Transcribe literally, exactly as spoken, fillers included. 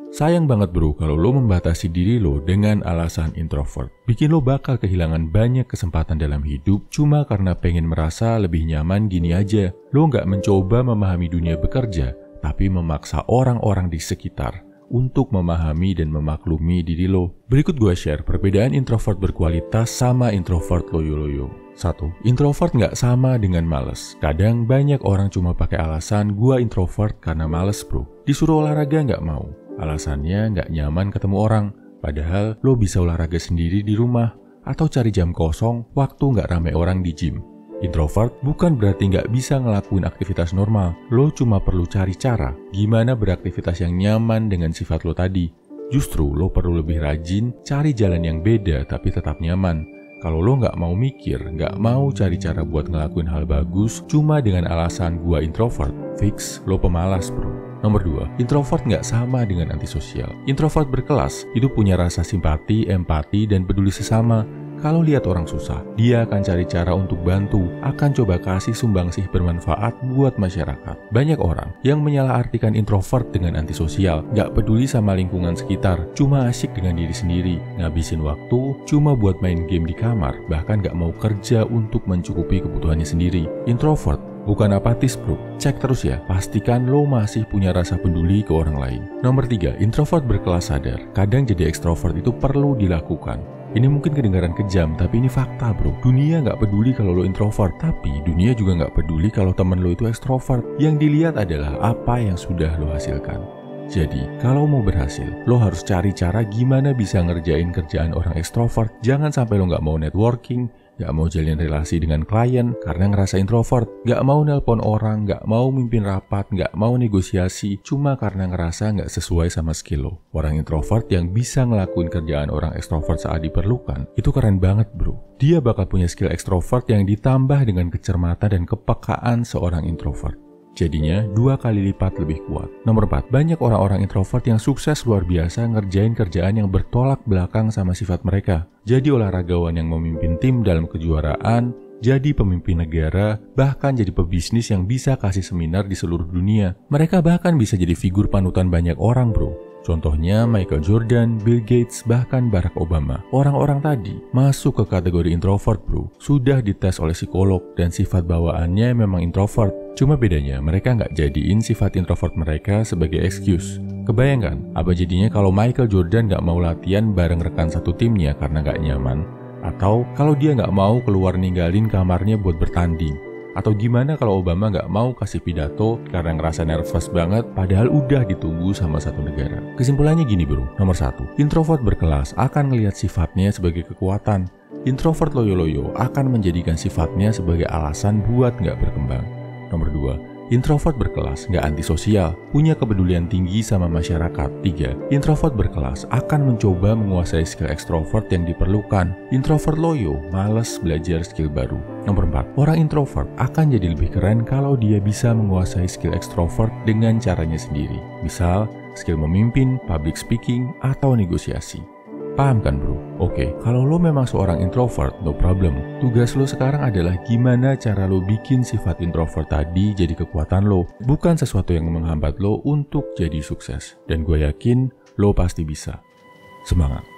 Sayang banget bro kalau lo membatasi diri lo dengan alasan introvert. Bikin lo bakal kehilangan banyak kesempatan dalam hidup cuma karena pengen merasa lebih nyaman gini aja. Lo nggak mencoba memahami dunia bekerja, tapi memaksa orang-orang di sekitar untuk memahami dan memaklumi diri lo. Berikut gue share perbedaan introvert berkualitas sama introvert loyo-loyo. Satu, introvert nggak sama dengan males. Kadang banyak orang cuma pakai alasan gue introvert karena males bro. Disuruh olahraga nggak mau. Alasannya nggak nyaman ketemu orang. Padahal lo bisa olahraga sendiri di rumah atau cari jam kosong waktu nggak rame orang di gym. Introvert bukan berarti nggak bisa ngelakuin aktivitas normal. Lo cuma perlu cari cara gimana beraktivitas yang nyaman dengan sifat lo tadi. Justru lo perlu lebih rajin cari jalan yang beda tapi tetap nyaman. Kalau lo nggak mau mikir, nggak mau cari cara buat ngelakuin hal bagus cuma dengan alasan gua introvert, fix lo pemalas bro. Nomor dua, introvert nggak sama dengan antisosial. Introvert berkelas, itu punya rasa simpati, empati, dan peduli sesama. Kalau lihat orang susah, dia akan cari cara untuk bantu, akan coba kasih sumbangsih bermanfaat buat masyarakat. Banyak orang yang menyalahartikan introvert dengan antisosial, nggak peduli sama lingkungan sekitar, cuma asyik dengan diri sendiri, ngabisin waktu, cuma buat main game di kamar, bahkan nggak mau kerja untuk mencukupi kebutuhannya sendiri. Introvert bukan apatis bro, cek terus ya, pastikan lo masih punya rasa peduli ke orang lain. Nomor tiga, introvert berkelas sadar. Kadang jadi ekstrovert itu perlu dilakukan. Ini mungkin kedengaran kejam, tapi ini fakta bro. Dunia nggak peduli kalau lo introvert, tapi dunia juga nggak peduli kalau temen lo itu ekstrovert. Yang dilihat adalah apa yang sudah lo hasilkan. Jadi, kalau mau berhasil, lo harus cari cara gimana bisa ngerjain kerjaan orang ekstrovert. Jangan sampai lo nggak mau networking, gak mau jalin relasi dengan klien karena ngerasa introvert, gak mau nelpon orang, gak mau mimpin rapat, gak mau negosiasi cuma karena ngerasa gak sesuai sama skill lo. Orang introvert yang bisa ngelakuin kerjaan orang ekstrovert saat diperlukan, itu keren banget bro. Dia bakal punya skill ekstrovert yang ditambah dengan kecermatan dan kepekaan seorang introvert. Jadinya dua kali lipat lebih kuat. Nomor empat, banyak orang-orang introvert yang sukses luar biasa ngerjain kerjaan yang bertolak belakang sama sifat mereka. Jadi olahragawan yang memimpin tim dalam kejuaraan, jadi pemimpin negara, bahkan jadi pebisnis yang bisa kasih seminar di seluruh dunia. Mereka bahkan bisa jadi figur panutan banyak orang bro. Contohnya Michael Jordan, Bill Gates, bahkan Barack Obama. Orang-orang tadi masuk ke kategori introvert bro. Sudah dites oleh psikolog dan sifat bawaannya memang introvert. Cuma bedanya mereka nggak jadiin sifat introvert mereka sebagai excuse. Kebayangkan, apa jadinya kalau Michael Jordan nggak mau latihan bareng rekan satu timnya karena nggak nyaman? Atau kalau dia nggak mau keluar ninggalin kamarnya buat bertanding? Atau gimana kalau Obama nggak mau kasih pidato karena ngerasa nervous banget padahal udah ditunggu sama satu negara? Kesimpulannya gini bro, nomor satu, introvert berkelas akan ngelihat sifatnya sebagai kekuatan. Introvert loyo-loyo akan menjadikan sifatnya sebagai alasan buat nggak berkembang. Nomor dua, introvert berkelas nggak antisosial, punya kepedulian tinggi sama masyarakat. Tiga, introvert berkelas akan mencoba menguasai skill ekstrovert yang diperlukan. Introvert loyo males belajar skill baru. Nomor empat, orang introvert akan jadi lebih keren kalau dia bisa menguasai skill ekstrovert dengan caranya sendiri. Misal, skill memimpin, public speaking, atau negosiasi. Paham kan bro? Oke, kalau lo memang seorang introvert, no problem. Tugas lo sekarang adalah gimana cara lo bikin sifat introvert tadi jadi kekuatan lo. Bukan sesuatu yang menghambat lo untuk jadi sukses. Dan gue yakin lo pasti bisa. Semangat!